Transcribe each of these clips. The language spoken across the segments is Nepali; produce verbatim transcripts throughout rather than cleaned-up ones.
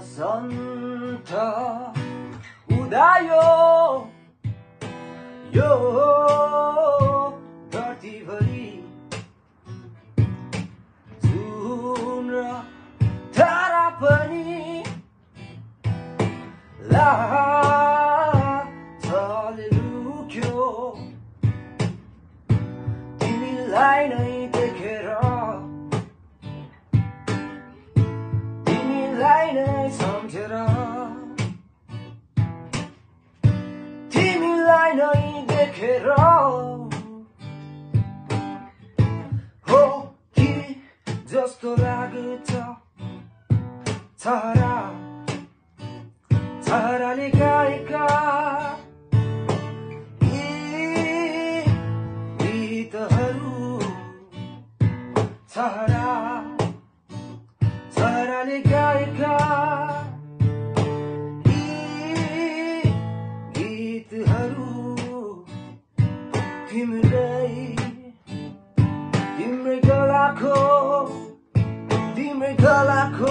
Basanta, Udayo, yo, धरतीभरि जुन र तारा पनि लाजले लुक्यो तिमीलाई नै देखेर तिमीलाई नै सम्झेर तिमीलाई नै देखेर हो कि जस्तो लाग्छ छहरा छहराले गाएका यी गीतहरू छहरा छहराले गाएका यी गीतहरू तिम्रै तिम्रै गलाको तिम्रै गलाको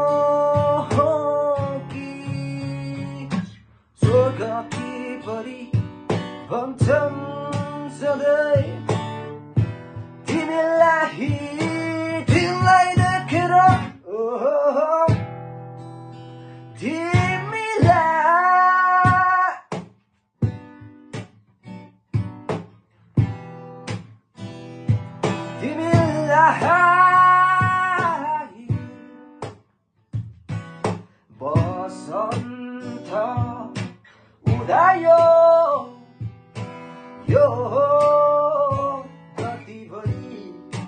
स्वर्ग कि परी भन्छन् सधैँ तिमीलाई तिमीलाई देखेर तिमीलाई तिमीलाई Basanta, Udayo, yo, धरतीभरि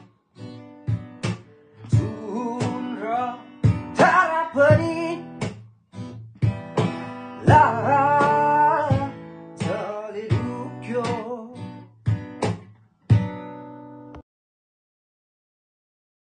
जुन र तारा पनि लाजले लुक्यो